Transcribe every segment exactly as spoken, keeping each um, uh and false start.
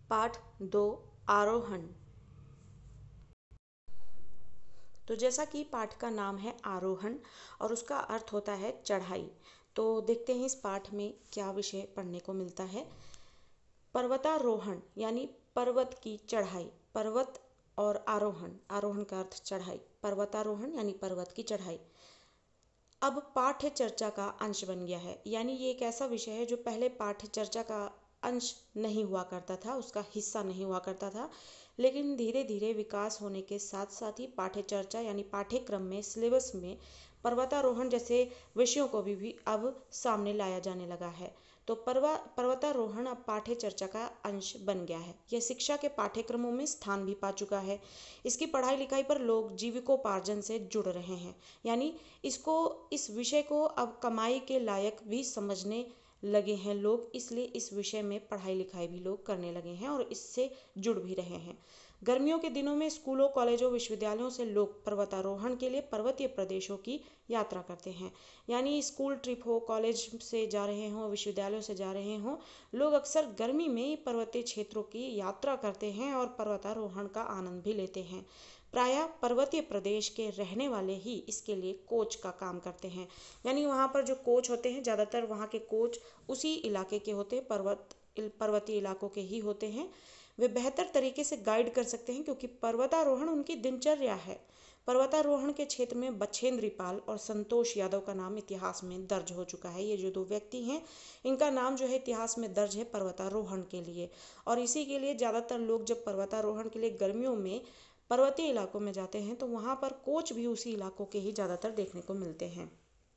पाठ दो, आरोहण। तो जैसा कि पाठ का नाम है आरोहण और उसका अर्थ होता है चढ़ाई, तो देखते हैं इस पाठ में क्या विषय पढ़ने को मिलता है। पर्वतारोहण यानी पर्वत की चढ़ाई। पर्वत और आरोहण, आरोहण का अर्थ चढ़ाई, पर्वतारोहण यानी पर्वत की चढ़ाई। अब पाठ्य चर्चा का अंश बन गया है, यानी ये एक ऐसा विषय है जो पहले पाठ्य चर्चा का अंश नहीं हुआ करता था, उसका हिस्सा नहीं हुआ करता था, लेकिन धीरे धीरे विकास होने के साथ साथ ही पाठ्य चर्चा यानी पाठ्यक्रम में, सिलेबस में पर्वतारोहण जैसे विषयों को भी, भी अब सामने लाया जाने लगा है। तो पर्वा पर्वतारोहण अब पाठ्य चर्चा का अंश बन गया है। यह शिक्षा के पाठ्यक्रमों में स्थान भी पा चुका है। इसकी पढ़ाई लिखाई पर लोग जीविकोपार्जन से जुड़ रहे हैं, यानी इसको इस विषय को अब कमाई के लायक भी समझने लगे हैं लोग, इसलिए इस विषय में पढ़ाई लिखाई भी लोग करने लगे हैं और इससे जुड़ भी रहे हैं। गर्मियों के दिनों में स्कूलों, कॉलेजों, विश्वविद्यालयों से लोग पर्वतारोहण के लिए पर्वतीय प्रदेशों की यात्रा करते हैं, यानी स्कूल ट्रिप हो, कॉलेज से जा रहे हों, विश्वविद्यालयों से जा रहे हों, लोग अक्सर गर्मी में पर्वतीय क्षेत्रों की यात्रा करते हैं और पर्वतारोहण का आनंद भी लेते हैं। प्रायः पर्वतीय प्रदेश के रहने वाले ही इसके लिए कोच का काम करते हैं, यानी वहाँ पर जो कोच होते हैं, ज़्यादातर वहाँ के कोच उसी इलाके के होते हैं, पर्वत पर्वतीय इलाकों के ही होते हैं। वे बेहतर तरीके से गाइड कर सकते हैं क्योंकि पर्वतारोहण उनकी दिनचर्या है। पर्वतारोहण के क्षेत्र में बछेंद्री पाल और संतोष यादव का नाम इतिहास में दर्ज हो चुका है। ये जो दो व्यक्ति हैं, इनका नाम जो है इतिहास में दर्ज है पर्वतारोहण के लिए, और इसी के लिए ज़्यादातर लोग जब पर्वतारोहण के लिए गर्मियों में पर्वतीय इलाकों में जाते हैं तो वहाँ पर कोच भी उसी इलाकों के ही ज़्यादातर देखने को मिलते हैं।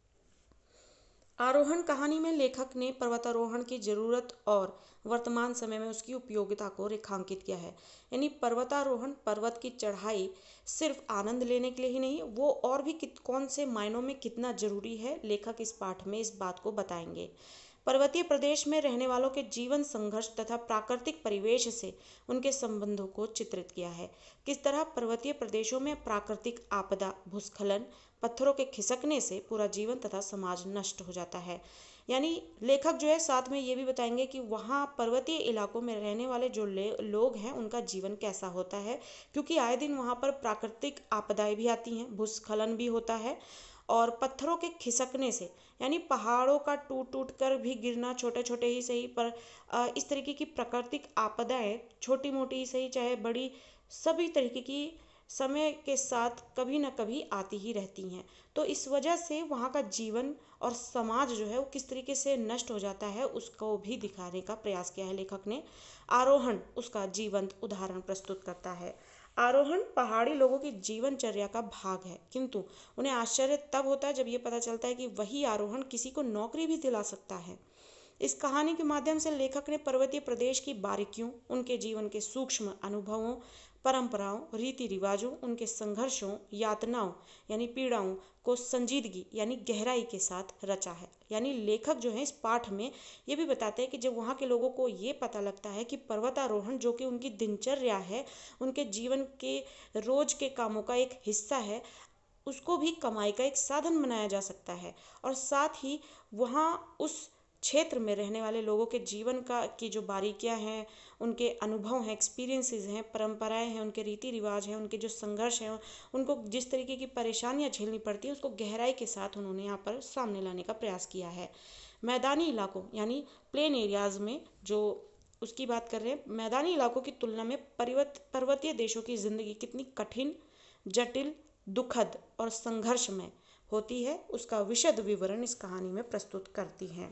आरोहण कहानी में लेखक ने पर्वतारोहण की जरूरत और वर्तमान समय में उसकी उपयोगिता को रेखांकित किया है, यानी पर्वतारोहण, पर्वत की चढ़ाई सिर्फ आनंद लेने के लिए ही नहीं, वो और भी कित कौन से मायनों में कितना जरूरी है, लेखक इस पाठ में इस बात को बताएंगे। पर्वतीय प्रदेश में रहने वालों के जीवन, संघर्ष तथा प्राकृतिक परिवेश से उनके संबंधों को चित्रित किया है। किस तरह पर्वतीय प्रदेशों में प्राकृतिक आपदा, भूस्खलन, पत्थरों के खिसकने से पूरा जीवन तथा समाज नष्ट हो जाता है। यानी लेखक जो है साथ में ये भी बताएंगे कि वहाँ पर्वतीय इलाकों में रहने वाले जो लोग हैं उनका जीवन कैसा होता है, क्योंकि आए दिन वहाँ पर प्राकृतिक आपदाएं भी आती हैं, भूस्खलन भी होता है, और पत्थरों के खिसकने से यानी पहाड़ों का टूट टूट कर भी गिरना, छोटे छोटे ही सही पर इस तरीके की प्राकृतिक आपदाएं, छोटी मोटी ही सही चाहे बड़ी, सभी तरीके की समय के साथ कभी ना कभी आती ही रहती हैं। तो इस वजह से वहाँ का जीवन और समाज जो है वो किस तरीके से नष्ट हो जाता है उसको भी दिखाने का प्रयास किया है लेखक ने। आरोहण उसका जीवंत उदाहरण प्रस्तुत करता है। आरोहण पहाड़ी लोगों की जीवनचर्या का भाग है, किंतु उन्हें आश्चर्य तब होता है जब ये पता चलता है कि वही आरोहण किसी को नौकरी भी दिला सकता है। इस कहानी के माध्यम से लेखक ने पर्वतीय प्रदेश की बारीकियों, उनके जीवन के सूक्ष्म अनुभवों, परंपराओं, रीति रिवाजों, उनके संघर्षों, यातनाओं यानी पीड़ाओं को संजीदगी यानी गहराई के साथ रचा है। यानी लेखक जो है इस पाठ में ये भी बताते हैं कि जब वहाँ के लोगों को ये पता लगता है कि पर्वतारोहण जो कि उनकी दिनचर्या है, उनके जीवन के रोज के कामों का एक हिस्सा है, उसको भी कमाई का एक साधन बनाया जा सकता है, और साथ ही वहाँ उस क्षेत्र में रहने वाले लोगों के जीवन का की जो बारीकियां हैं, उनके अनुभव हैं, एक्सपीरियंसेस हैं, परंपराएं हैं, उनके रीति रिवाज हैं, उनके जो संघर्ष हैं, उनको जिस तरीके की परेशानियां झेलनी पड़ती है उसको गहराई के साथ उन्होंने यहाँ पर सामने लाने का प्रयास किया है। मैदानी इलाकों यानी प्लेन एरियाज में जो उसकी बात कर रहे हैं, मैदानी इलाकों की तुलना में पर्वत पर्वतीय देशों की जिंदगी कितनी कठिन, जटिल, दुखद और संघर्षमय होती है, उसका विशद विवरण इस कहानी में प्रस्तुत करती हैं।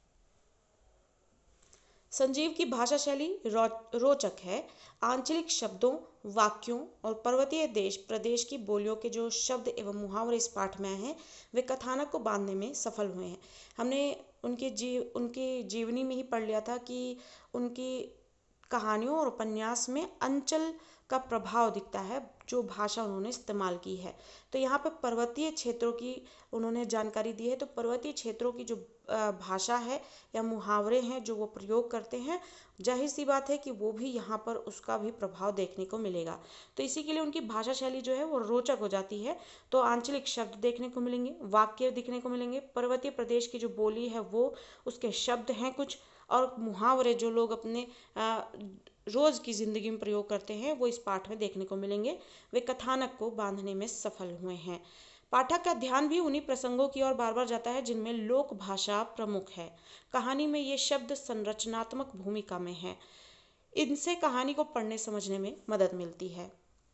संजीव की भाषा शैली रोचक है। आंचलिक शब्दों, वाक्यों और पर्वतीय देश प्रदेश की बोलियों के जो शब्द एवं मुहावरे इस पाठ में हैं, वे कथानक को बांधने में सफल हुए हैं। हमने उनके जीव उनकी जीवनी में ही पढ़ लिया था कि उनकी कहानियों और उपन्यास में अंचल का प्रभाव दिखता है, जो भाषा उन्होंने इस्तेमाल की है। तो यहाँ पर पर्वतीय क्षेत्रों की उन्होंने जानकारी दी है। तो पर्वतीय क्षेत्रों की जो भाषा है या मुहावरे हैं जो वो प्रयोग करते हैं, जाहिर सी बात है कि वो भी यहाँ पर उसका भी प्रभाव देखने को मिलेगा। तो इसी के लिए उनकी भाषा शैली जो है वो रोचक हो जाती है। तो आंचलिक शब्द देखने को मिलेंगे, वाक्य दिखने को मिलेंगे, पर्वतीय प्रदेश की जो बोली है वो उसके शब्द हैं कुछ, और मुहावरे जो लोग अपने आ, रोज की जिंदगी में प्रयोग करते हैं वो इस पाठ में देखने को मिलेंगे। वे कथानक को बांधने में सफल हुए हैं। पाठक का ध्यान भी उन्हीं प्रसंगों की ओर बार बार जाता है जिनमें लोक भाषा प्रमुख है। कहानी में ये शब्द संरचनात्मक भूमिका में है। इनसे कहानी को पढ़ने समझने में मदद मिलती है।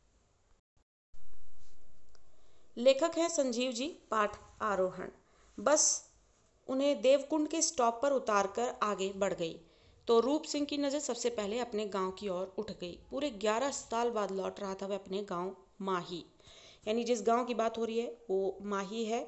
लेखक हैं संजीव जी। पाठ आरोहण। बस उन्हें देवकुंड के स्टॉप पर उतारकर आगे बढ़ गई तो रूप सिंह की नज़र सबसे पहले अपने गांव की ओर उठ गई। पूरे ग्यारह साल बाद लौट रहा था वह अपने गांव माही, यानी जिस गांव की बात हो रही है वो माही है।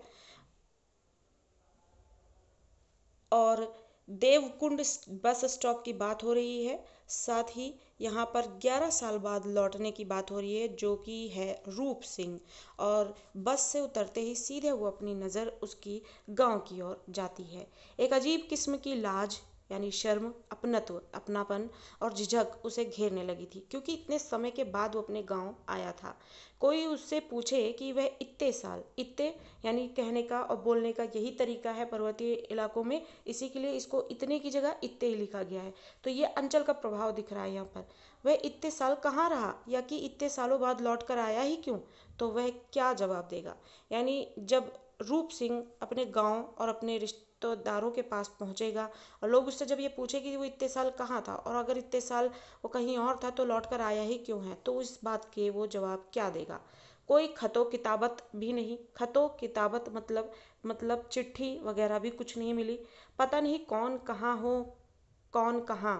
और देवकुंड बस स्टॉप की बात हो रही है। साथ ही यहाँ पर ग्यारह साल बाद लौटने की बात हो रही है जो कि है रूप सिंह। और बस से उतरते ही सीधे वो अपनी नज़र उसकी गांव की ओर जाती है। एक अजीब किस्म की लाज यानी शर्म, अपनत्व, अपनापन और झिझक उसे घेरने लगी थी, क्योंकि इतने समय के बाद वो अपने गांव आया था। कोई उससे पूछे कि वह इतने साल, इतने यानी कहने का और बोलने का यही तरीका है पर्वतीय इलाकों में, इसी के लिए इसको इतने की जगह इतने ही लिखा गया है। तो ये अंचल का प्रभाव दिख रहा है यहाँ पर। वह इतने साल कहाँ रहा, या कि इतने सालों बाद लौट कर आया ही क्यों, तो वह क्या जवाब देगा। यानी जब रूप सिंह अपने गांव और अपने रिश्तेदारों के पास पहुंचेगा और लोग उससे जब ये पूछे कि वो इतने साल कहाँ था और अगर इतने साल वो कहीं और था तो लौट कर आया ही क्यों है, तो इस बात के वो जवाब क्या देगा। कोई खतो किताबत भी नहीं। खतो किताबत मतलब मतलब चिट्ठी वगैरह भी कुछ नहीं मिली। पता नहीं कौन कहाँ हो, कौन कहाँ।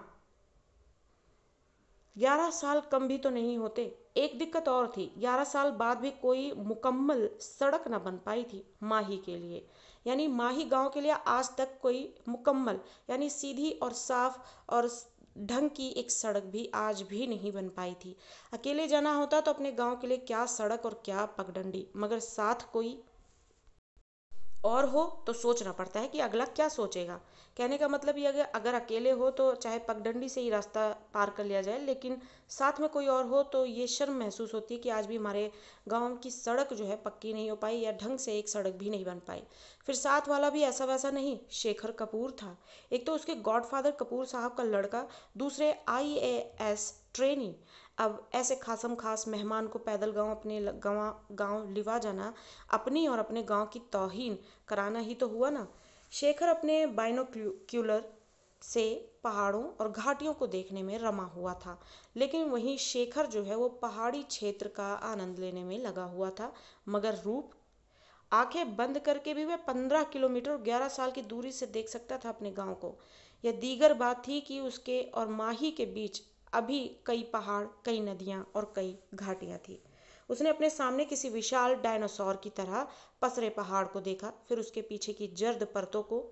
ग्यारह साल कम भी तो नहीं होते। एक दिक्कत और थी, ग्यारह साल बाद भी कोई मुकम्मल सड़क न बन पाई थी माही के लिए। यानी माही गांव के लिए आज तक कोई मुकम्मल यानी सीधी और साफ और ढंग की एक सड़क भी आज भी नहीं बन पाई थी। अकेले जाना होता तो अपने गांव के लिए क्या सड़क और क्या पगडंडी, मगर साथ कोई और हो तो सोचना पड़ता है कि अगला क्या सोचेगा। कहने का मतलब ये अगर अगर अकेले हो तो चाहे पगडंडी से ही रास्ता पार कर लिया जाए, लेकिन साथ में कोई और हो तो ये शर्म महसूस होती है कि आज भी हमारे गांव की सड़क जो है पक्की नहीं हो पाई या ढंग से एक सड़क भी नहीं बन पाई। फिर साथ वाला भी ऐसा वैसा नहीं, शेखर कपूर था। एक तो उसके गॉडफादर कपूर साहब का लड़का, दूसरे आई ए एस ट्रेनी। अब ऐसे खासम खास मेहमान को पैदल गांव अपने गांव गांव लिवा जाना अपनी और अपने गांव की तौहीन कराना ही तो हुआ ना। शेखर अपने बाइनोक्यूलर से पहाड़ों और घाटियों को देखने में रमा हुआ था, लेकिन वहीं शेखर जो है वो पहाड़ी क्षेत्र का आनंद लेने में लगा हुआ था। मगर रूप आंखें बंद करके भी वह पंद्रह किलोमीटर ग्यारह साल की दूरी से देख सकता था अपने गांव को। यह दीगर बात थी कि उसके और माही के बीच अभी कई पहाड़, कई नदियां और कई घाटियां थी। उसने अपने सामने किसी विशाल डायनासोर की तरह पसरे पहाड़ को देखा, फिर उसके पीछे की जर्द परतों को।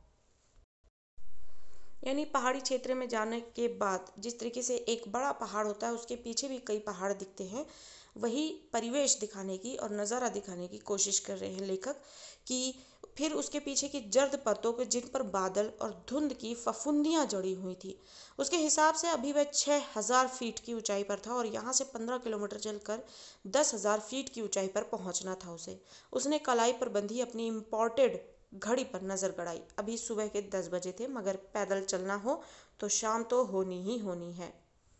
यानी पहाड़ी क्षेत्र में जाने के बाद जिस तरीके से एक बड़ा पहाड़ होता है उसके पीछे भी कई पहाड़ दिखते हैं, वही परिवेश दिखाने की और नज़ारा दिखाने की कोशिश कर रहे हैं लेखक कि फिर उसके पीछे की जर्द परतों के जिन पर बादल और धुंध की फफूंदियाँ जड़ी हुई थी। उसके हिसाब से अभी वह छः हजार फीट की ऊंचाई पर था और यहाँ से पंद्रह किलोमीटर चलकर दस हजार फीट की ऊंचाई पर पहुँचना था उसे। उसने कलाई पर बंधी अपनी इम्पोर्टेड घड़ी पर नजर गड़ाई। अभी सुबह के दस बजे थे, मगर पैदल चलना हो तो शाम तो होनी ही होनी है।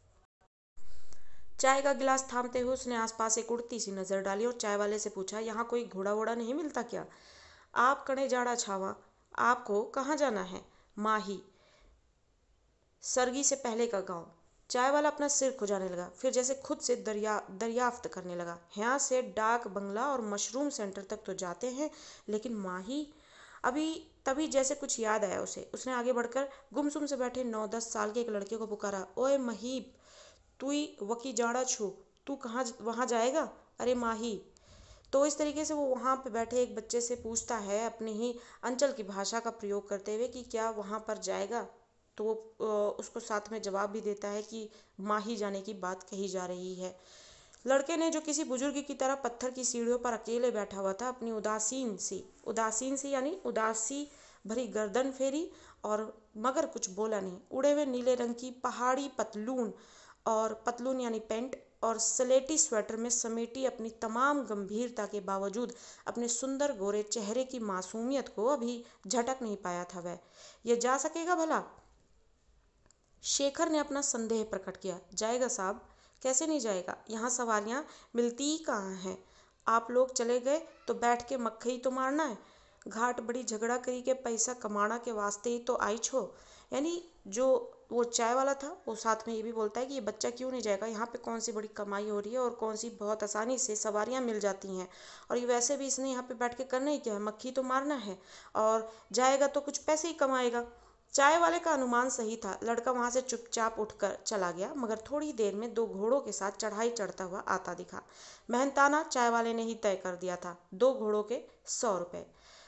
चाय का गिलास थामते हुए उसने आसपास एक उड़ती सी नजर डाली और चाय वाले से पूछा, यहाँ कोई घोड़ा वोड़ा नहीं मिलता क्या? आप कड़े जाड़ा छावा, आपको कहाँ जाना है? माही, सरगी से पहले का गांव। चाय वाला अपना सिर खुजाने लगा, फिर जैसे खुद से दरिया दरियाफ्त करने लगा। यहाँ से डाक बंगला और मशरूम सेंटर तक तो जाते हैं, लेकिन माही। अभी तभी जैसे कुछ याद आया उसे। उसने आगे बढ़कर गुमसुम से बैठे नौ दस साल के एक लड़के को पुकारा, ओए महीब, तू ही वकी जाड़ा छू, तू कहाँ वहाँ जाएगा? अरे माही। तो इस तरीके से वो वहाँ पे बैठे एक बच्चे से पूछता है अपनी ही अंचल की भाषा का प्रयोग करते हुए कि क्या वहाँ पर जाएगा। तो वो उसको साथ में जवाब भी देता है कि माही जाने की बात कही जा रही है। लड़के ने, जो किसी बुजुर्ग की तरह पत्थर की सीढ़ियों पर अकेले बैठा हुआ था, अपनी उदासीन सी उदासीन सी यानी उदासी भरी गर्दन फेरी और मगर कुछ बोला नहीं। उड़े हुए नीले रंग की पहाड़ी पतलून और पतलून यानी पैंट और स्लेटी स्वेटर में समेटी अपनी तमाम गंभीरता के बावजूद अपने सुंदर गोरे चेहरे की मासूमियत को अभी झटक नहीं पाया था वह। यह जा सकेगा भला? शेखर ने अपना संदेह प्रकट किया। जाएगा साहब, कैसे नहीं जाएगा? यहाँ सवारियाँ मिलती ही कहाँ हैं? आप लोग चले गए तो बैठ के मक्खी तो मारना है। घाट बड़ी झगड़ा करी के पैसा कमाना के वास्ते ही तो आई छो। यानी जो वो चाय वाला था वो साथ में ये भी बोलता है कि ये बच्चा क्यों नहीं जाएगा, यहाँ पे कौन सी बड़ी कमाई हो रही है और कौन सी बहुत आसानी से सवारियाँ मिल जाती हैं, और ये वैसे भी इसने यहाँ पे बैठ के करना ही क्या है, मक्खी तो मारना है, और जाएगा तो कुछ पैसे ही कमाएगा। चाय वाले का अनुमान सही था। लड़का वहां से चुपचाप उठकर चला गया, मगर थोड़ी देर में दो घोड़ों के साथ चढ़ाई चढ़ता हुआ आता दिखा। मेहनताना चाय वाले ने ही तय कर दिया था, दो घोड़ों के सौ रुपए।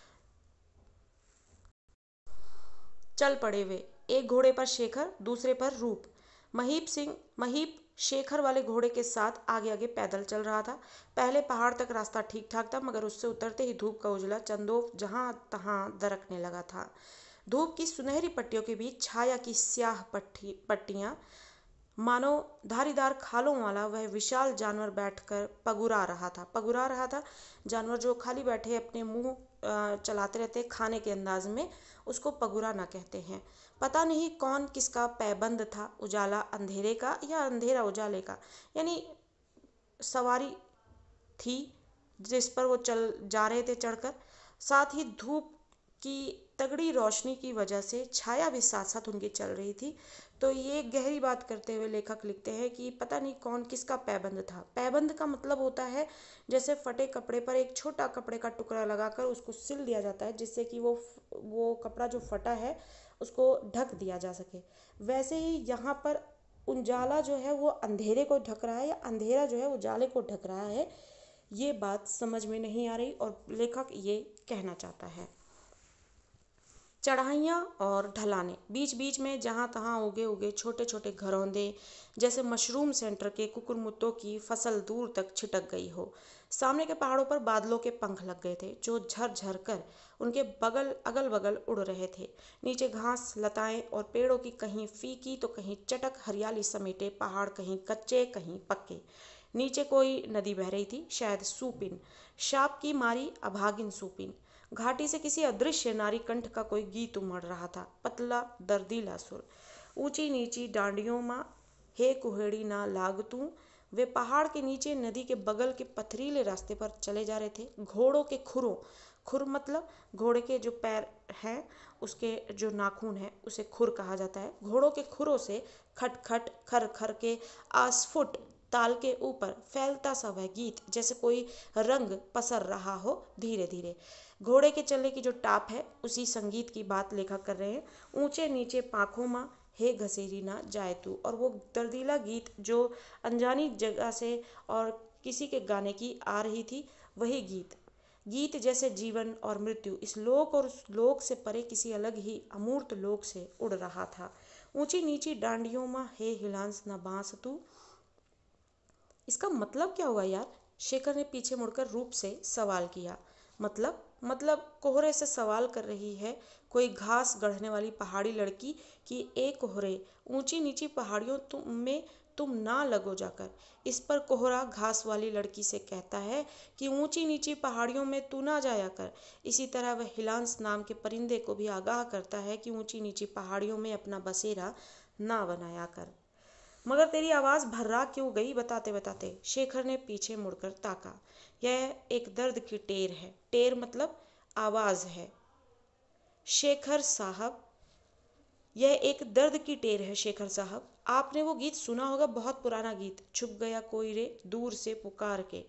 चल पड़े वे, एक घोड़े पर शेखर, दूसरे पर रूप। महीप सिंह महीप शेखर वाले घोड़े के साथ आगे आगे पैदल चल रहा था। पहले पहाड़ तक रास्ता ठीक ठाक था, मगर उससे उतरते ही धूप का उजला चंदोफ जहां तहां दरकने लगा था। धूप की सुनहरी पट्टियों के बीच छाया की स्याह पट्टी पट्टियां, मानो धारीदार खालों वाला वह विशाल जानवर बैठकर पगुरा रहा था पगुरा रहा था जानवर जो खाली बैठे अपने मुंह चलाते रहते खाने के अंदाज में, उसको पगुरा ना कहते हैं। पता नहीं कौन किसका पैबंद था, उजाला अंधेरे का या अंधेरा उजाले का। यानी सवारी थी जिस पर वो चल जा रहे थे चढ़कर। साथ ही धूप की तगड़ी रोशनी की वजह से छाया भी साथ साथ उनकी चल रही थी। तो ये गहरी बात करते हुए लेखक लिखते हैं कि पता नहीं कौन किसका पैबंद था। पैबंद का मतलब होता है जैसे फटे कपड़े पर एक छोटा कपड़े का टुकड़ा लगाकर उसको सिल दिया जाता है, जिससे कि वो वो कपड़ा जो फटा है उसको ढक दिया जा सके। वैसे ही यहाँ पर उजाला जो है वो अंधेरे को ढक रहा है या अंधेरा जो है उजाले को ढक रहा है। ये बात समझ में नहीं आ रही और लेखक ये कहना चाहता है। चढ़ाइयाँ और ढलाने, बीच बीच में जहाँ तहाँ उगे उगे छोटे छोटे घरौंदे जैसे मशरूम सेंटर के कुकुरमुत्तों की फसल दूर तक छिटक गई हो। सामने के पहाड़ों पर बादलों के पंख लग गए थे जो झर झर कर उनके बगल अगल बगल उड़ रहे थे। नीचे घास लताएं और पेड़ों की कहीं फीकी तो कहीं चटक हरियाली समेटे पहाड़ कहीं कच्चे कहीं पक्के। नीचे कोई नदी बह रही थी, शायद सूपिन, शाप की मारी अभागिन सूपिन। घाटी से किसी अदृश्य नारी कंठ का कोई गीत उमड़ रहा था, पतला दर्दीला सुर। ऊंची नीची डांडियों माँ हे कुहेड़ी ना लाग तू। वे पहाड़ के नीचे नदी के बगल के पथरीले रास्ते पर चले जा रहे थे। घोड़ों के खुरों, खुर मतलब घोड़े के जो पैर हैं उसके जो नाखून है उसे खुर कहा जाता है। घोड़ों के खुरों से खट खट खर खर के आसफुट ताल के ऊपर फैलता सा वह गीत जैसे कोई रंग पसर रहा हो धीरे धीरे। घोड़े के चलने की जो टाप है उसी संगीत की बात लेखक कर रहे हैं। ऊंचे नीचे पाखों माँ हे घसेरी ना जाए तू। और वो दर्दीला गीत जो अनजानी जगह से और किसी के गाने की आ रही थी, वही गीत गीत जैसे जीवन और मृत्यु इस लोक और उस लोक से परे किसी अलग ही अमूर्त लोक से उड़ रहा था। ऊंची नीची डांडियों माँ हे हिलांस ना बांस तू। इसका मतलब क्या हुआ यार? शेखर ने पीछे मुड़कर रूप से सवाल किया। मतलब मतलब कोहरे से सवाल कर रही है कोई घास गढ़ने वाली पहाड़ी लड़की कि ए कोहरे, ऊंची नीची पहाड़ियों तुम में तुम ना लगो जाकर। इस पर कोहरा घास वाली लड़की से कहता है कि ऊंची नीची पहाड़ियों में तू ना जाया कर। इसी तरह वह हिलांस नाम के परिंदे को भी आगाह करता है कि ऊंची नीची पहाड़ियों में अपना बसेरा ना बनाया कर। मगर तेरी आवाज़ भर्रा क्यों गई बताते बताते? शेखर ने पीछे मुड़कर ताका। यह एक दर्द की टेर है। टेर मतलब आवाज़ है शेखर साहब, यह एक दर्द की टेर है शेखर साहब। आपने वो गीत सुना होगा, बहुत पुराना गीत, छुप गया कोई रे दूर से पुकार के।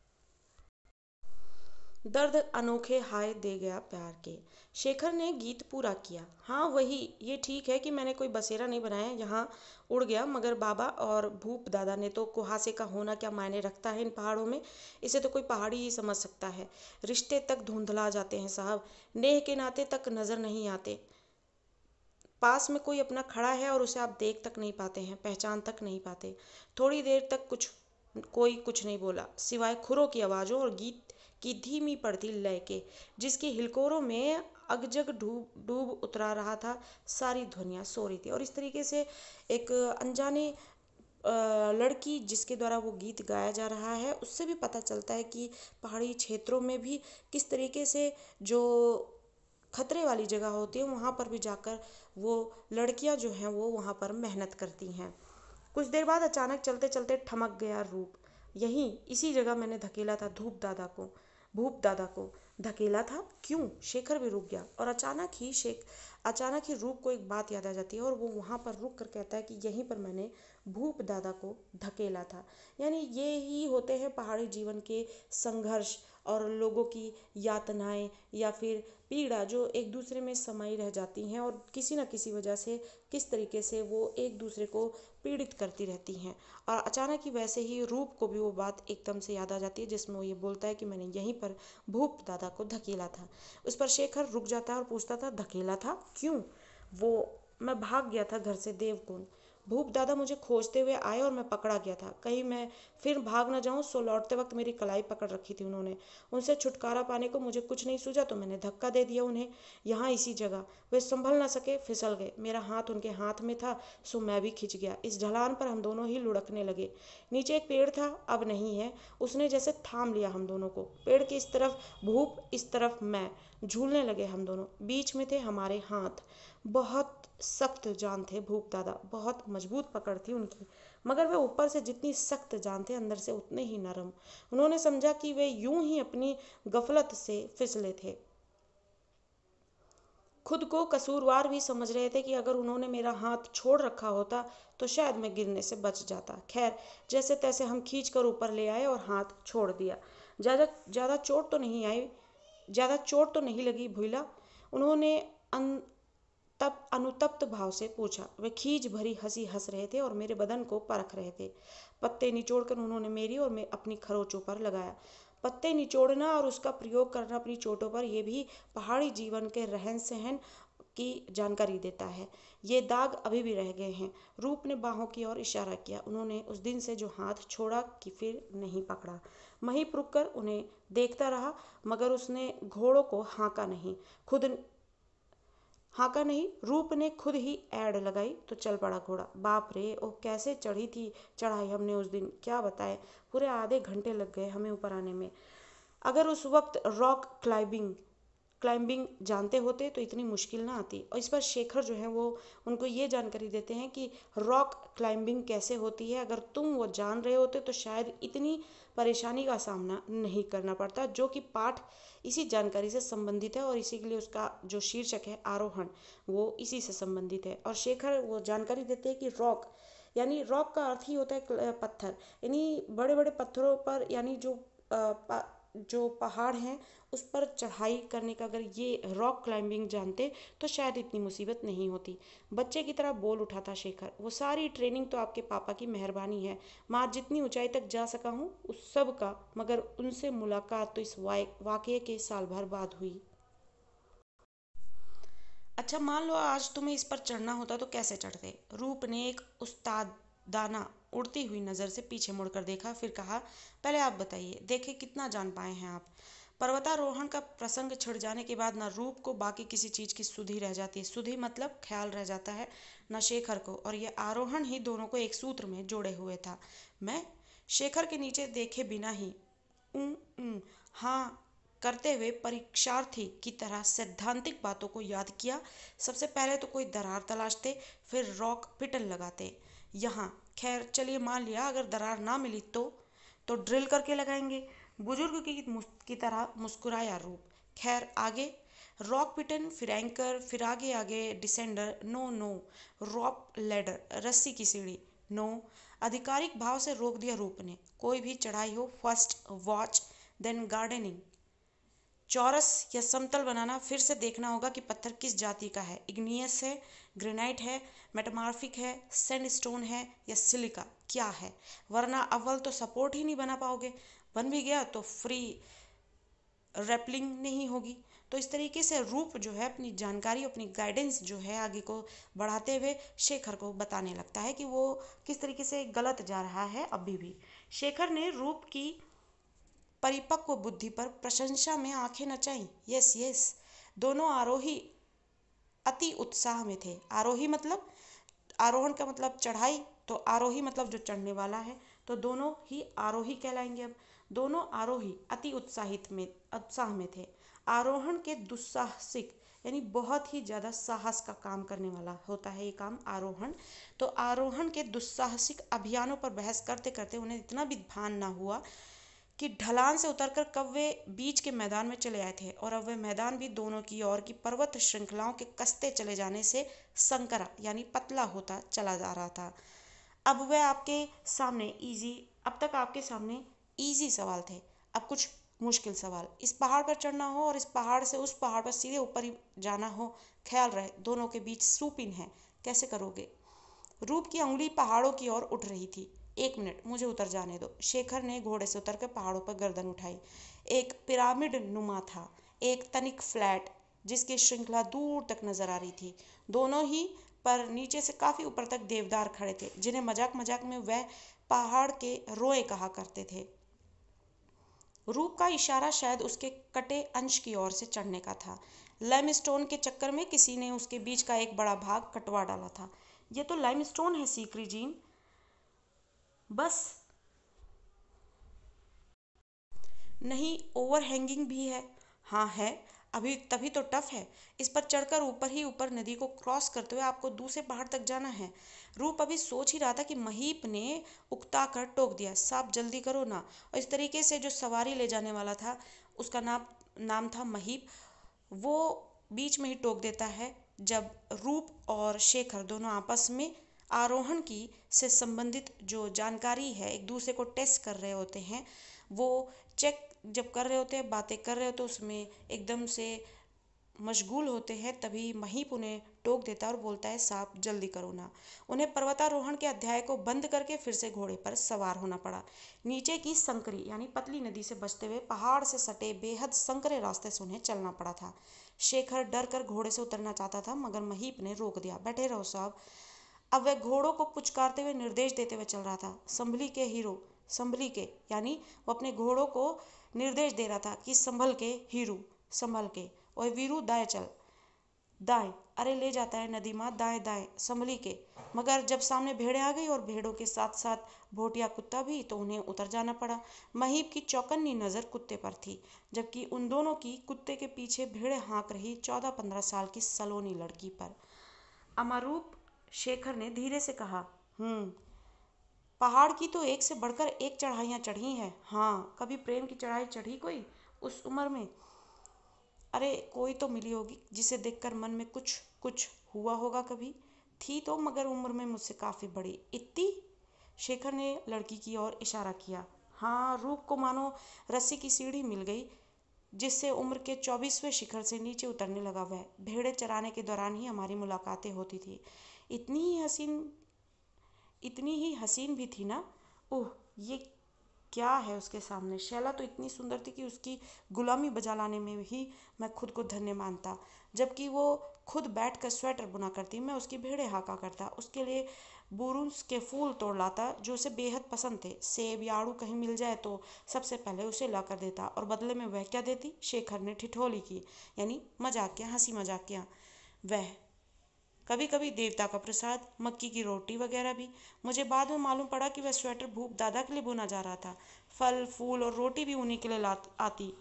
दर्द अनोखे हाय दे गया प्यार के। शेखर ने गीत पूरा किया। हाँ वही, ये ठीक है कि मैंने कोई बसेरा नहीं बनाया, यहाँ उड़ गया, मगर बाबा और भूप दादा ने तो कुहासे का होना क्या मायने रखता है इन पहाड़ों में, इसे तो कोई पहाड़ी ही समझ सकता है। रिश्ते तक धुंधला जाते हैं साहब, नेह के नाते तक नज़र नहीं आते। पास में कोई अपना खड़ा है और उसे आप देख तक नहीं पाते हैं, पहचान तक नहीं पाते। थोड़ी देर तक कुछ कोई कुछ नहीं बोला सिवाय खुरों की आवाज़ों और गीत की धीमी पड़ती लय के, जिसकी हिलकोरों में अगजग डूब डूब उतरा रहा था। सारी ध्वनियाँ सो रही थी। और इस तरीके से एक अनजाने अ, लड़की जिसके द्वारा वो गीत गाया जा रहा है, उससे भी पता चलता है कि पहाड़ी क्षेत्रों में भी किस तरीके से जो खतरे वाली जगह होती है वहाँ पर भी जाकर वो लड़कियाँ जो हैं वो वहाँ पर मेहनत करती हैं। कुछ देर बाद अचानक चलते चलते ठमक गया रूप। यहीं इसी जगह मैंने धकेला था धूप दादा को भूप दादा को धकेला था क्यों? शेखर भी रुक गया और अचानक ही शेख अचानक ही रूप को एक बात याद आ जाती है और वो वहाँ पर रुक कर कहता है कि यहीं पर मैंने भूप दादा को धकेला था। यानी ये ही होते हैं पहाड़ी जीवन के संघर्ष और लोगों की यातनाएं या फिर पीड़ा जो एक दूसरे में समाई रह जाती हैं और किसी न किसी वजह से किस तरीके से वो एक दूसरे को पीड़ित करती रहती हैं। और अचानक ही वैसे ही रूप को भी वो बात एकदम से याद आ जाती है जिसमें वो ये बोलता है कि मैंने यहीं पर भूप दादा को धकेला था। उस पर शेखर रुक जाता है और पूछता था धकेला था क्यों? वो मैं भाग गया था घर से देवकुंड। भूप दादा मुझे खोजते हुए आए और मैं पकड़ा गया था। कहीं मैं फिर भाग न जाऊं, सो लौटते वक्त मेरी कलाई पकड़ रखी थी उन्होंने। उनसे छुटकारा पाने को मुझे कुछ नहीं सूझा तो मैंने धक्का दे दिया उन्हें, यहाँ इसी जगह। वे संभल ना सके, फिसल गए। मेरा हाथ उनके हाथ में था, सो मैं भी खिंच गया। इस ढलान पर हम दोनों ही लुढ़कने लगे। नीचे एक पेड़ था, अब नहीं है। उसने जैसे थाम लिया हम दोनों को। पेड़ के इस तरफ भूप, इस तरफ मैं। झूलने लगे हम दोनों। बीच में थे हमारे हाथ। बहुत सख्त जान थे भूप दादा, बहुत मजबूत पकड़ थी उनकी, मगर वे ऊपर से जितनी सख्त जान थे अंदर से उतने ही नरम। उन्होंने समझा कि वे यूं ही अपनी गफलत से फिसले थे। खुद को कसूरवार भी समझ रहे थे कि अगर उन्होंने मेरा हाथ छोड़ रखा होता तो शायद मैं गिरने से बच जाता। खैर, जैसे तैसे हम खींच कर ऊपर ले आए और हाथ छोड़ दिया। ज़्यादा ज़्यादा चोट तो नहीं आई ज़्यादा चोट तो नहीं लगी भूला? उन्होंने अन तब अनुतप्त भाव से पूछा। वे खीज भरी हंसी हंस रहे थे और मेरे बदन को परख रहे थे। पत्ते निचोड़कर उन्होंने मेरी और मैं अपनी खरोचों पर लगाया। पत्ते निचोड़ना और उसका प्रयोग करना अपनी चोटों पर, यह भी पहाड़ी जीवन के रहन सहन की जानकारी देता है। ये दाग अभी भी रह गए हैं। रूप ने बाहों की ओर इशारा किया। उन्होंने उस दिन से जो हाथ छोड़ा कि फिर नहीं पकड़ा। महीप रुक कर उन्हें देखता रहा, मगर उसने घोड़ों को हाँका नहीं। खुद हाँका नहीं, रूप ने खुद ही ऐड लगाई तो चल पड़ा घोड़ा। बाप रे, ओ कैसे चढ़ी थी चढ़ाई हमने उस दिन, क्या बताए। पूरे आधे घंटे लग गए हमें ऊपर आने में। अगर उस वक्त रॉक क्लाइंबिंग क्लाइंबिंग जानते होते तो इतनी मुश्किल ना आती। और इस पर शेखर जो है वो उनको ये जानकारी देते हैं कि रॉक क्लाइंबिंग कैसे होती है। अगर तुम वो जान रहे होते तो शायद इतनी परेशानी का सामना नहीं करना पड़ता, जो कि पाठ इसी जानकारी से संबंधित है और इसी के लिए उसका जो शीर्षक है आरोहण, वो इसी से संबंधित है। और शेखर वो जानकारी देते हैं कि रॉक यानी रॉक का अर्थ ही होता है पत्थर, यानी बड़े बड़े पत्थरों पर, यानी जो आ, जो पहाड़ हैं उस पर चढ़ाई करने का अगर ये रॉक क्लाइंबिंग जानते तो शायद इतनी मुसीबत नहीं होती। बच्चे की तरह बोल उठा था शेखर। वो सारी ट्रेनिंग तो आपके पापा की मेहरबानी है। मैं आज जितनी ऊंचाई तक जा सका हूँ उस सब का, मगर उनसे मुलाकात तो इस वाकये के साल भर बाद हुई। अच्छा, मान लो आज तुम्हें इस पर चढ़ना होता तो कैसे चढ़ते? रूप ने एक उस्तादाना उड़ती हुई नज़र से पीछे मुड़कर देखा, फिर कहा, पहले आप बताइए, देखे कितना जान पाए हैं आप। पर्वतारोहण का प्रसंग छिड़ जाने के बाद न रूप को बाकी किसी चीज़ की सुधि रह जाती है, सुधि मतलब ख्याल रह जाता है, न शेखर को, और यह आरोहण ही दोनों को एक सूत्र में जोड़े हुए था। मैं शेखर के नीचे देखे बिना ही ऊँ ऊँ हाँ करते हुए परीक्षार्थी की तरह सैद्धांतिक बातों को याद किया। सबसे पहले तो कोई दरार तलाशते, फिर रॉक पिटन लगाते। यहाँ खैर चलिए मान लिया अगर दरार ना मिली तो तो ड्रिल करके लगाएंगे। बुजुर्ग की की तरह मुस्कुराया रूप। खैर आगे? रॉक पिटन, फिर एंकर, फिर आगे आगे descender. No no rope ladder, रस्सी की सीढ़ी। नो। आधिकारिक भाव से रोक दिया रूप ने। कोई भी चढ़ाई हो, फर्स्ट वॉच, देन गार्डनिंग। चौरस या समतल बनाना, फिर से देखना होगा कि पत्थर किस जाति का है, इग्नियस है, ग्रेनाइट है, मेटामार्फिक है, सैंडस्टोन है या सिलिका, क्या है, वरना अव्वल तो सपोर्ट ही नहीं बना पाओगे। बन भी गया तो फ्री रैपलिंग नहीं होगी। तो इस तरीके से रूप जो है अपनी जानकारी, अपनी गाइडेंस जो है आगे को बढ़ाते हुए शेखर को बताने लगता है कि वो किस तरीके से गलत जा रहा है अभी भी। शेखर ने रूप की परिपक्व बुद्धि पर प्रशंसा में आंखें नचाई। यस यस, दोनों आरोही अति उत्साह में थे। आरोही मतलब, आरोहण का मतलब चढ़ाई, तो आरोही मतलब जो चढ़ने वाला है, तो दोनों ही आरोही कहलाएंगे। अब दोनों आरोही अति उत्साहित में उत्साह में थे। आरोहण के दुस्साहसिक यानी बहुत ही ज़्यादा साहस का काम करने वाला होता है ये काम आरोहण। तो आरोहण के दुस्साहसिक अभियानों पर बहस करते करते उन्हें इतना भी भान ना हुआ कि ढलान से उतरकर कब वे बीच के मैदान में चले आए थे, और अब वह मैदान भी दोनों की ओर की पर्वत श्रृंखलाओं के कसते चले जाने से संकरा यानी पतला होता चला जा रहा था। अब वह आपके सामने इजी अब तक आपके सामने इजी सवाल थे, अब कुछ मुश्किल सवाल। इस पहाड़ पर चढ़ना हो और इस पहाड़ से उस पहाड़ पर सीधे ऊपर ही जाना हो, ख्याल रहे दोनों के बीच सुपिन है, कैसे करोगे? रूप की उंगली पहाड़ों की ओर उठ रही थी। एक मिनट, मुझे उतर जाने दो। शेखर ने घोड़े से उतरकर पहाड़ों पर गर्दन उठाई। एक पिरामिड नुमा था, एक तनिक फ्लैट जिसकी श्रृंखला दूर तक नजर आ रही थी। दोनों ही पर नीचे से काफी ऊपर तक देवदार खड़े थे, जिन्हें मजाक मजाक में वह पहाड़ के रोए कहा करते थे। रूप का इशारा शायद उसके कटे अंश की ओर से चढ़ने का था। लाइमस्टोन के चक्कर में किसी ने उसके बीच का एक बड़ा भाग कटवा डाला था। ये तो लाइमस्टोन है सीकरी जीन, बस नहीं ओवरहैंगिंग भी है। हाँ है, अभी तभी तो टफ है। इस पर चढ़कर ऊपर ही ऊपर नदी को क्रॉस करते हुए आपको दूसरे पहाड़ तक जाना है। रूप अभी सोच ही रहा था कि महीप ने उकता कर टोक दिया, साहब जल्दी करो ना। और इस तरीके से जो सवारी ले जाने वाला था, उसका नाम नाम था महीप, वो बीच में ही टोक देता है जब रूप और शेखर दोनों आपस में आरोहण की से संबंधित जो जानकारी है एक दूसरे को टेस्ट कर रहे होते हैं। वो चेक जब कर रहे होते हैं, बातें कर रहे होते हैं, उसमें एकदम से मशगूल होते हैं, तभी महीप उन्हें टोक देता है और बोलता है साहब जल्दी करो ना। उन्हें पर्वतारोहण के अध्याय को बंद करके फिर से घोड़े पर सवार होना पड़ा। नीचे की संकरी यानी पतली नदी से बचते हुए पहाड़ से सटे बेहद संकरे रास्ते से उन्हें चलना पड़ा था। शेखर डर कर घोड़े से उतरना चाहता था, मगर महीप ने रोक दिया। बैठे रहो साहब। अब वह घोड़ों को पुचकारते हुए निर्देश देते हुए चल रहा था। संभली के हीरो, संभली के यानी वो अपने घोड़ों को निर्देश दे रहा था कि संभल के हीरू, संभल के, और वीरू दाएं चल, दाएं, अरे ले जाता है नदी माँ, दाएं दाएं, संभली के। मगर जब सामने भेड़ें आ गई और भेड़ों के साथ साथ भोटिया कुत्ता भी, तो उन्हें उतर जाना पड़ा। महीप की चौकन्नी नज़र कुत्ते पर थी, जबकि उन दोनों की कुत्ते के पीछे भेड़ें हाँक रही चौदह पंद्रह साल की सलोनी लड़की पर। अमारूप, शेखर ने धीरे से कहा, हम्म पहाड़ की तो एक से बढ़कर एक चढ़ाइयाँ चढ़ी हैं। हाँ, कभी प्रेम की चढ़ाई चढ़ी कोई उस उम्र में? अरे कोई तो मिली होगी जिसे देखकर मन में कुछ कुछ हुआ होगा कभी। थी तो, मगर उम्र में मुझसे काफ़ी बड़ी। इतनी? शेखर ने लड़की की ओर इशारा किया। हाँ, रूप को मानो रस्सी की सीढ़ी मिल गई, जिससे उम्र के चौबीसवें शिखर से नीचे उतरने लगा। वह भेड़ें चराने के दौरान ही हमारी मुलाकातें होती थी। इतनी ही हसीन इतनी ही हसीन भी थी ना? ओह, ये क्या है उसके सामने? शैला तो इतनी सुंदर थी कि उसकी गुलामी बजा लाने में ही मैं खुद को धन्य मानता। जबकि वो खुद बैठ कर स्वेटर बुना करती, मैं उसकी भेड़ें हाँका करता, उसके लिए बुरुंस के फूल तोड़ लाता जो उसे बेहद पसंद थे। सेब या आड़ू कहीं मिल जाए तो सबसे पहले उसे ला कर देता, और बदले में वह क्या देती? शेखर ने ठिठोली की, यानी मजाक किया, हंसी मजाक किया। वह कभी कभी देवता का प्रसाद, मक्की की रोटी वगैरह भी। मुझे बाद में मालूम पड़ा कि वह स्वेटर भूप दादा के लिए बुना जा रहा था। फल फूल और रोटी भी उन्हीं के लिए ला आती।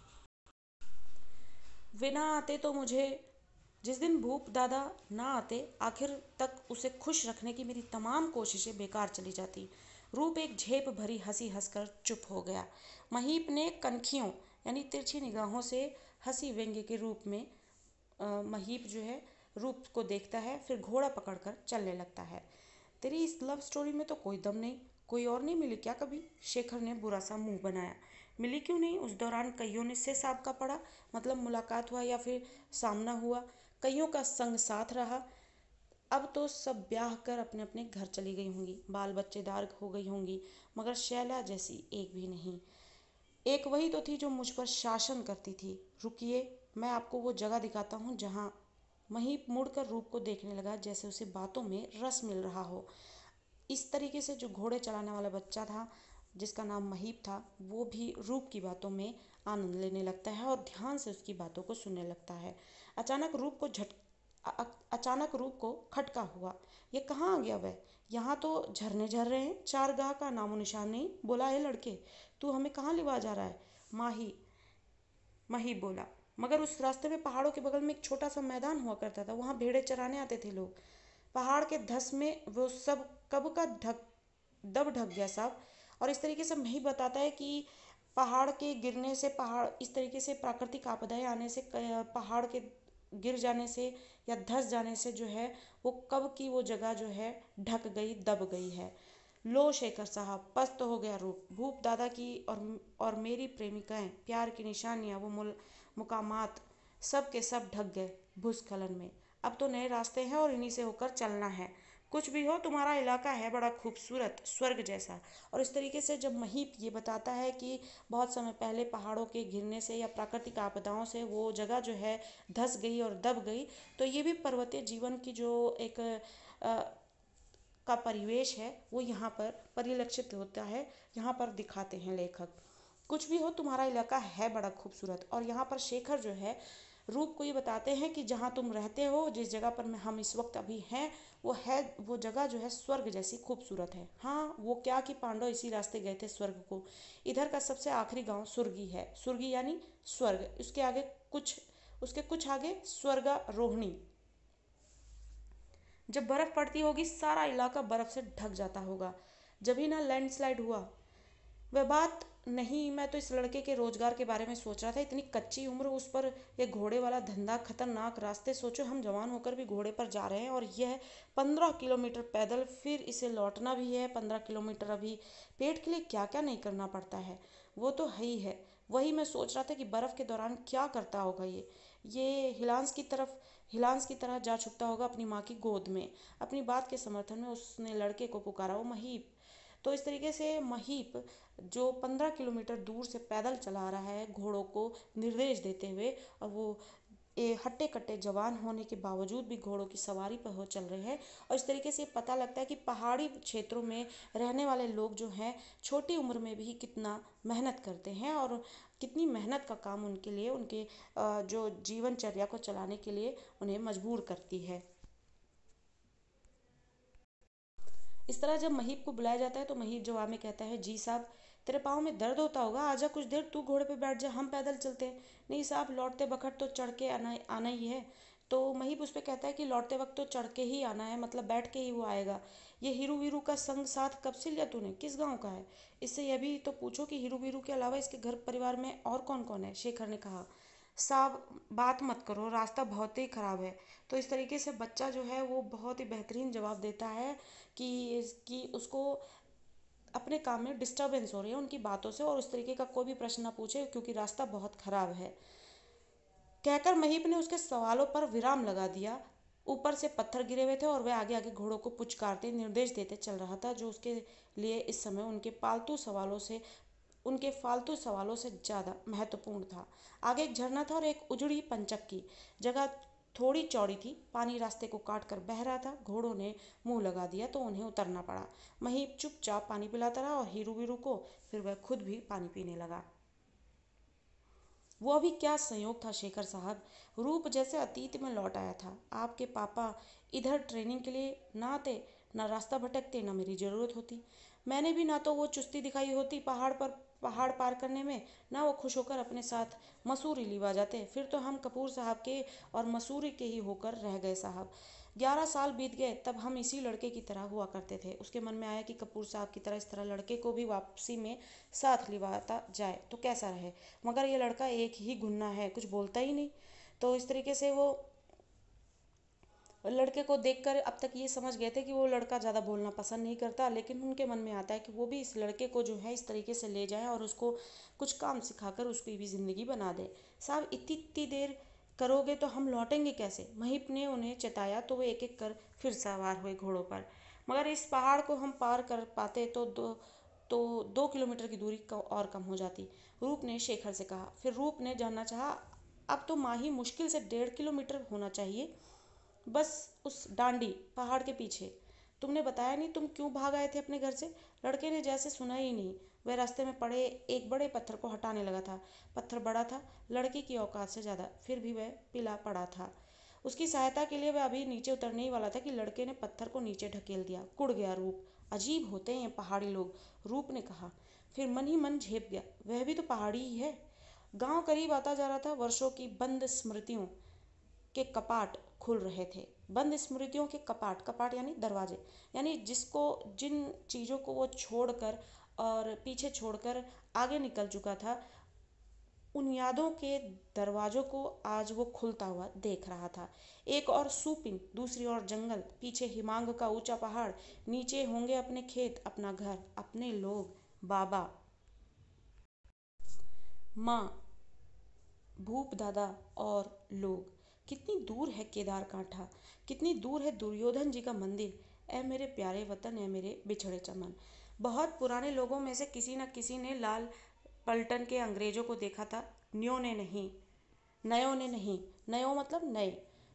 वे ना आते तो मुझे, जिस दिन भूप दादा ना आते, आखिर तक उसे खुश रखने की मेरी तमाम कोशिशें बेकार चली जाती। रूप एक झेप भरी हंसी हंसकर चुप हो गया। महीप ने कनखियों यानी तिरछी निगाहों से हंसी व्यंग्य के रूप में अ, महीप जो है रूप को देखता है, फिर घोड़ा पकड़कर चलने लगता है। तेरी इस लव स्टोरी में तो कोई दम नहीं। कोई और नहीं मिली क्या कभी? शेखर ने बुरा सा मुंह बनाया। मिली क्यों नहीं? उस दौरान कईयों ने से सांप का पड़ा, मतलब मुलाकात हुआ या फिर सामना हुआ, कईयों का संग साथ रहा। अब तो सब ब्याह कर अपने अपने घर चली गई होंगी, बाल बच्चेदार हो गई होंगी, मगर शैला जैसी एक भी नहीं। एक वही तो थी जो मुझ पर शासन करती थी। रुकिए, मैं आपको वो जगह दिखाता हूँ जहाँ। महीप मुड़कर रूप को देखने लगा, जैसे उसे बातों में रस मिल रहा हो। इस तरीके से जो घोड़े चलाने वाला बच्चा था, जिसका नाम महीप था, वो भी रूप की बातों में आनंद लेने लगता है और ध्यान से उसकी बातों को सुनने लगता है। अचानक रूप को झट अ- अ- अचानक रूप को खटका हुआ। ये कहाँ आ गया वह? यहाँ तो झरने झर रहे हैं, चारगाह का नामो निशान नहीं। बोला, है लड़के, तू हमें कहाँ लिवा जा रहा है? माही मही बोला, मगर उस रास्ते में पहाड़ों के बगल में एक छोटा सा मैदान हुआ करता था, वहाँ भेड़े चराने आते थे लोग। पहाड़ के धस में वो सब कब का ढक दब ढक गया साहब। और इस तरीके से मही बताता है कि पहाड़ के गिरने से, पहाड़ इस तरीके से प्राकृतिक आपदाएं आने से, पहाड़ के गिर जाने से या धस जाने से जो है, वो कब की वो जगह जो है ढक गई, दब गई है। लो शेखर साहब, पस्त हो गया रूप। भूप दादा की और और मेरी प्रेमिकाएं, प्यार की निशानियां, वो मुल मुकामात, सब के सब ढक गए भूस्खलन में। अब तो नए रास्ते हैं और इन्हीं से होकर चलना है। कुछ भी हो, तुम्हारा इलाका है बड़ा खूबसूरत, स्वर्ग जैसा। और इस तरीके से जब महीप ये बताता है कि बहुत समय पहले पहाड़ों के गिरने से या प्राकृतिक आपदाओं से वो जगह जो है धस गई और दब गई, तो ये भी पर्वतीय जीवन की जो एक अ, का परिवेश है, वो यहाँ पर परिलक्षित होता है, यहाँ पर दिखाते हैं लेखक। कुछ भी हो, तुम्हारा इलाका है बड़ा खूबसूरत। और यहाँ पर शेखर जो है रूप को ये बताते हैं कि जहाँ तुम रहते हो, जिस जगह पर मैं हम इस वक्त अभी हैं, वो है वो जगह जो है स्वर्ग जैसी खूबसूरत है। हाँ, वो क्या कि पांडव इसी रास्ते गए थे स्वर्ग को। इधर का सबसे आखिरी गांव सुर्गी है। सुर्गी यानी स्वर्ग, उसके आगे कुछ उसके कुछ आगे स्वर्गारोहिणी। जब बर्फ पड़ती होगी, सारा इलाका बर्फ से ढक जाता होगा। जब ही ना लैंडस्लाइड हुआ। वह बात नहीं, मैं तो इस लड़के के रोजगार के बारे में सोच रहा था। इतनी कच्ची उम्र, उस पर यह घोड़े वाला धंधा, खतरनाक रास्ते। सोचो, हम जवान होकर भी घोड़े पर जा रहे हैं, और यह पंद्रह किलोमीटर पैदल, फिर इसे लौटना भी है पंद्रह किलोमीटर। अभी पेट के लिए क्या क्या नहीं करना पड़ता है। वो तो है ही है। वही मैं सोच रहा था कि बर्फ के दौरान क्या करता होगा ये ये हिलांस की तरफ हिलांस की तरह जा छुपता होगा अपनी माँ की गोद में। अपनी बात के समर्थन में उसने लड़के को पुकारा, वो महीप। तो इस तरीके से महीप, जो पंद्रह किलोमीटर दूर से पैदल चला रहा है घोड़ों को निर्देश देते हुए, और वो ये हट्टे कट्टे जवान होने के बावजूद भी घोड़ों की सवारी पर हो चल रहे हैं। और इस तरीके से पता लगता है कि पहाड़ी क्षेत्रों में रहने वाले लोग जो हैं, छोटी उम्र में भी कितना मेहनत करते हैं, और कितनी मेहनत का काम उनके लिए, उनके अ, जो जीवनचर्या को चलाने के लिए उन्हें मजबूर करती है। इस तरह जब महीप को बुलाया जाता है, तो महीप जवाब में कहता है, जी साहब, तेरे पाँव में दर्द होता होगा, आजा कुछ देर तू घोड़े पे बैठ जा, हम पैदल चलते हैं। नहीं साहब, लौटते वक्त तो चढ़ के आना आना ही है। तो महीप उस पर कहता है कि लौटते वक्त तो चढ़ के ही आना है, मतलब बैठ के ही वो आएगा। ये हीरू वीरू का संग साथ कब से लिया तूने? किस गांव का है? इससे यह भी तो पूछो कि हीरू वीरू के अलावा इसके घर परिवार में और कौन कौन है। शेखर ने कहा, साहब बात मत करो, रास्ता बहुत ही ख़राब है। तो इस तरीके से बच्चा जो है वो बहुत ही बेहतरीन जवाब देता है कि कि उसको अपने काम में डिस्टरबेंस हो रही है उनकी बातों से, और उस तरीके का कोई भी प्रश्न ना पूछे क्योंकि रास्ता बहुत ख़राब है। कहकर महीप ने उसके सवालों पर विराम लगा दिया। ऊपर से पत्थर गिरे हुए थे और वह आगे आगे घोड़ों को पुचकारते निर्देश देते चल रहा था, जो उसके लिए इस समय उनके पालतू सवालों से उनके फालतू सवालों से ज़्यादा महत्वपूर्ण था। आगे एक झरना था और एक उजड़ी पंचक की जगह थोड़ी चौड़ी थी। पानी रास्ते को काट कर बह रहा था। घोड़ों ने मुंह लगा दिया तो उन्हें उतरना पड़ा। महीप चुपचाप पानी पिलाता रहा और हीरू वीरू को। फिर वह खुद भी पानी पीने लगा। वो अभी क्या संयोग था शेखर साहब, रूप जैसे अतीत में लौट आया था। आपके पापा इधर ट्रेनिंग के लिए ना आते, ना रास्ता भटकते, ना मेरी ज़रूरत होती। मैंने भी ना तो वो चुस्ती दिखाई होती पहाड़ पर पहाड़ पार करने में, ना वो खुश होकर अपने साथ मसूरी लिवा जाते। फिर तो हम कपूर साहब के और मसूरी के ही होकर रह गए साहब। ग्यारह साल बीत गए, तब हम इसी लड़के की तरह हुआ करते थे। उसके मन में आया कि कपूर साहब की तरह इस तरह लड़के को भी वापसी में साथ लिवाता जाए तो कैसा रहे। मगर ये लड़का एक ही गुन्ना है, कुछ बोलता ही नहीं। तो इस तरीके से वो लड़के को देखकर अब तक ये समझ गए थे कि वो लड़का ज़्यादा बोलना पसंद नहीं करता, लेकिन उनके मन में आता है कि वो भी इस लड़के को जो है इस तरीके से ले जाएं और उसको कुछ काम सिखाकर उसकी भी ज़िंदगी बना दे। साहब इतनी इतनी देर करोगे तो हम लौटेंगे कैसे? महीप ने उन्हें चेताया तो वे एक एक कर फिर सवार हुए घोड़ों पर। मगर इस पहाड़ को हम पार कर पाते तो दो तो दो किलोमीटर की दूरी और कम हो जाती, रूप ने शेखर से कहा। फिर रूप ने जानना चाहा, अब तो माही मुश्किल से डेढ़ किलोमीटर होना चाहिए, बस उस डांडी पहाड़ के पीछे। तुमने बताया नहीं तुम क्यों भाग आए थे अपने घर से? लड़के ने जैसे सुना ही नहीं। वह रास्ते में पड़े एक बड़े पत्थर को हटाने लगा था। पत्थर बड़ा था, लड़की की औकात से ज़्यादा, फिर भी वह पिला पड़ा था। उसकी सहायता के लिए वह अभी नीचे उतरने ही वाला था कि लड़के ने पत्थर को नीचे ढकेल दिया। कुड़ गया रूप। अजीब होते हैं पहाड़ी लोग, रूप ने कहा। फिर मन ही मन झेप गया, वह भी तो पहाड़ी ही है। गांव करीब आता जा रहा था। वर्षों की बंद स्मृतियों के कपाट खुल रहे थे। बंद स्मृतियों के कपाट, कपाट यानी दरवाजे, यानी जिसको जिन चीज़ों को वो छोड़कर और पीछे छोड़कर आगे निकल चुका था, उन यादों के दरवाजों को आज वो खुलता हुआ देख रहा था। एक और सूपिंग, दूसरी ओर जंगल, पीछे हिमांग का ऊंचा पहाड़, नीचे होंगे अपने खेत, अपना घर, अपने लोग, बाबा, माँ, भूप दादा और लोग। कितनी दूर है केदार कांठा, कितनी दूर है दुर्योधन जी का मंदिर। ऐ मेरे प्यारे वतन, ऐ मेरे बिछड़े चमन। बहुत पुराने लोगों में से किसी न किसी ने लाल पलटन के अंग्रेजों को देखा था। न्यों ने नहीं, नयों ने नहीं, नयों मतलब नए।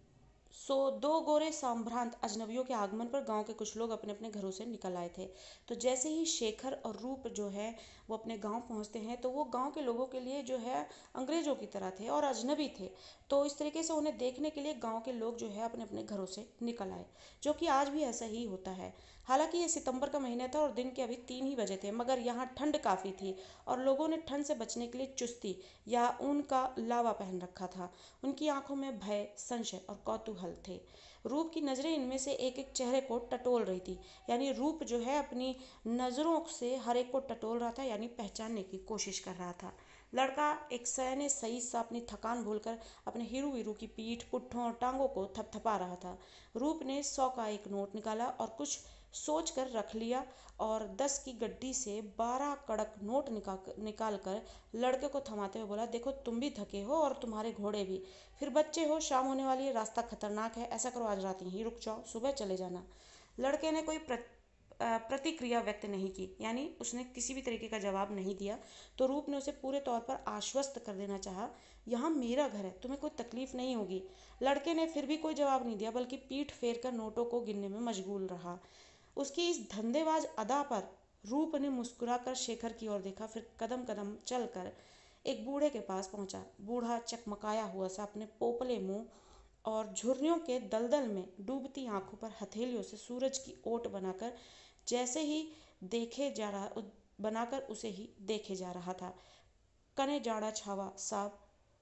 सो दो गोरे संभ्रांत अजनबियों के आगमन पर गांव के कुछ लोग अपने अपने घरों से निकल आए थे। तो जैसे ही शेखर और रूप जो है वो अपने गांव पहुंचते हैं, तो वो गांव के लोगों के लिए जो है अंग्रेजों की तरह थे और अजनबी थे। तो इस तरीके से उन्हें देखने के लिए गांव के लोग जो है अपने अपने घरों से निकल आए, जो कि आज भी ऐसा ही होता है। हालांकि ये सितंबर का महीना था और दिन के अभी तीन ही बजे थे, मगर यहाँ ठंड काफ़ी थी और लोगों ने ठंड से बचने के लिए चुस्ती या ऊन का लावा पहन रखा था। उनकी आंखों में भय, संशय और कौतूहल थे। रूप की नज़रें इनमें से एक एक चेहरे को टटोल रही थी, यानी रूप जो है अपनी नज़रों से हर एक को टटोल रहा था, यानी पहचानने की कोशिश कर रहा था। लड़का एक सयाने सही सा अपनी थकान भूलकर अपने हीरू वीरू की पीठ, पुट्ठों और टांगों को थपथपा रहा था। रूप ने सौ का एक नोट निकाला और कुछ सोच कर रख लिया और दस की गड्डी से बारह कड़क नोट निकाल निकाल कर लड़के को थमाते हुए बोला, देखो तुम भी थके हो और तुम्हारे घोड़े भी, फिर बच्चे हो, शाम होने वाली है, रास्ता खतरनाक है, ऐसा करो आज रात यहीं रुक जाओ, सुबह चले जाना। लड़के ने कोई प्रत, अ, प्रतिक्रिया व्यक्त नहीं की, यानी उसने किसी भी तरीके का जवाब नहीं दिया। तो रूप ने उसे पूरे तौर पर आश्वस्त कर देना चाहा, यहाँ मेरा घर है, तुम्हें कोई तकलीफ नहीं होगी। लड़के ने फिर भी कोई जवाब नहीं दिया, बल्कि पीठ फेर कर नोटों को गिनने में मशगूल रहा। उसकी इस धंधेबाज अदा पर रूप ने मुस्कुराकर शेखर की ओर देखा, फिर कदम कदम चलकर एक बूढ़े के पास पहुंचा। बूढ़ा चकमकाया हुआ सा, अपने पोपले मुंह और झुर्रियों के दलदल में डूबती आंखों पर हथेलियों से सूरज की ओट बनाकर जैसे ही देखे जा रहा बनाकर उसे ही देखे जा रहा था। कने जाड़ा छावा साहब,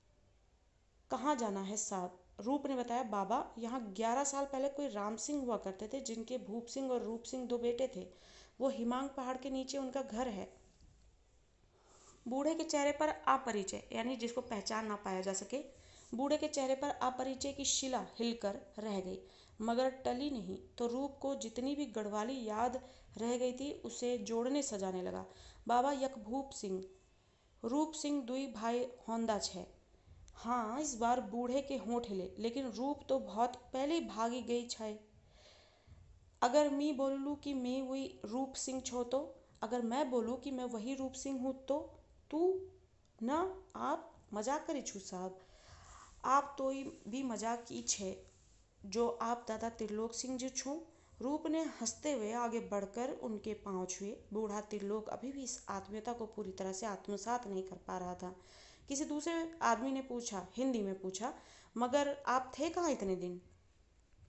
कहाँ जाना है साहब? रूप ने बताया, बाबा यहाँ ग्यारह साल पहले कोई राम सिंह हुआ करते थे, जिनके भूप सिंह और रूप सिंह दो बेटे थे। वो हिमांग पहाड़ के नीचे उनका घर है। बूढ़े के चेहरे पर अपरिचय, यानी जिसको पहचान ना पाया जा सके, बूढ़े के चेहरे पर अपरिचय की शिला हिलकर रह गई, मगर टली नहीं। तो रूप को जितनी भी गढ़वाली याद रह गई थी उसे जोड़ने सजाने लगा। बाबा यक भूप सिंह, रूप सिंह दुई भाई होंदा छे। हाँ, इस बार बूढ़े के होंठ हिले, लेकिन रूप तो बहुत पहले ही भागी गई छै। अगर मी बोलूँ कि मैं वही रूप सिंह छो तो, अगर मैं बोलूँ कि मैं वही रूप सिंह हूँ तो तू ना, आप मजाक करी छू साहब, आप तो भी मजाक की छे, जो आप दादा त्रिलोक सिंह जी छू। रूप ने हंसते हुए आगे बढ़कर उनके पांव छुए। बूढ़ा त्रिलोक अभी भी इस आत्मीयता को पूरी तरह से आत्मसात नहीं कर पा रहा था। किसी दूसरे आदमी ने पूछा, हिंदी में पूछा, मगर आप थे कहाँ इतने दिन?